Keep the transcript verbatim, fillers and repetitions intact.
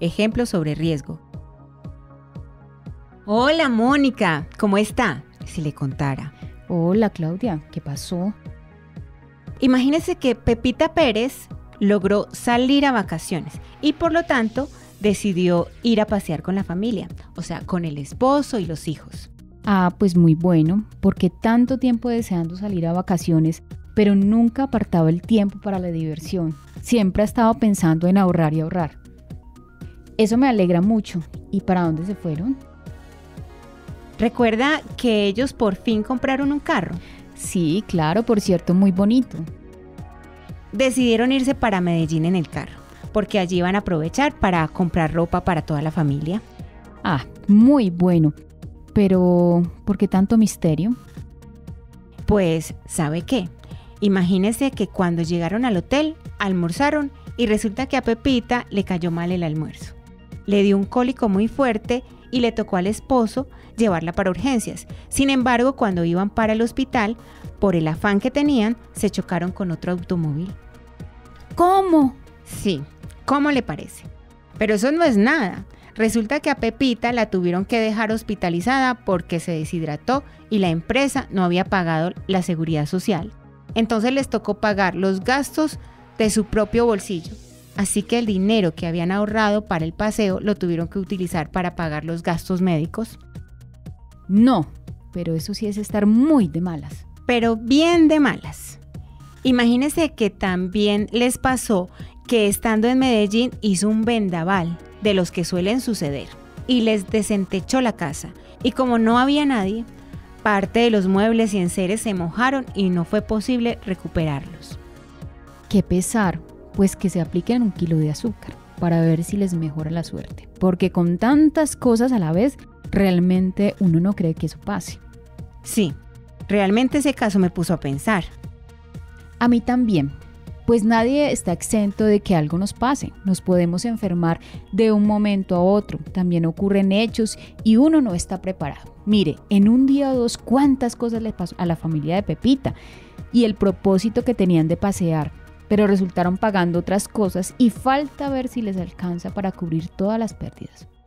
ejemplo sobre riesgo. Hola, Mónica, ¿cómo está? Si le contara. Hola, Claudia, ¿qué pasó? Imagínese que Pepita Pérez logró salir a vacaciones y por lo tanto decidió ir a pasear con la familia, o sea, con el esposo y los hijos. Ah, pues muy bueno, porque tanto tiempo deseando salir a vacaciones, pero nunca apartaba el tiempo para la diversión. Siempre ha estado pensando en ahorrar y ahorrar. Eso me alegra mucho. ¿Y para dónde se fueron? ¿Recuerda que ellos por fin compraron un carro? Sí, claro, por cierto, muy bonito. Decidieron irse para Medellín en el carro, porque allí iban a aprovechar para comprar ropa para toda la familia. Ah, muy bueno. Pero, ¿por qué tanto misterio? Pues, ¿sabe qué? Imagínese que cuando llegaron al hotel, almorzaron y resulta que a Pepita le cayó mal el almuerzo. Le dio un cólico muy fuerte y le tocó al esposo llevarla para urgencias. Sin embargo, cuando iban para el hospital, por el afán que tenían, se chocaron con otro automóvil. ¿Cómo? Sí, ¿cómo le parece? Pero eso no es nada. Resulta que a Pepita la tuvieron que dejar hospitalizada porque se deshidrató y la empresa no había pagado la seguridad social. Entonces les tocó pagar los gastos de su propio bolsillo. Así que el dinero que habían ahorrado para el paseo lo tuvieron que utilizar para pagar los gastos médicos. No, pero eso sí es estar muy de malas. Pero bien de malas. Imagínense que también les pasó que estando en Medellín hizo un vendaval de los que suelen suceder y les desentechó la casa. Y como no había nadie, parte de los muebles y enseres se mojaron y no fue posible recuperarlos. Qué pesar, pues que se apliquen un kilo de azúcar para ver si les mejora la suerte. Porque con tantas cosas a la vez, realmente uno no cree que eso pase. Sí, realmente ese caso me puso a pensar. A mí también, pues nadie está exento de que algo nos pase. Nos podemos enfermar de un momento a otro. También ocurren hechos y uno no está preparado. Mire, en un día o dos, ¿cuántas cosas le pasó a la familia de Pepita? Y el propósito que tenían de pasear, pero resultaron pagando otras cosas y falta ver si les alcanza para cubrir todas las pérdidas.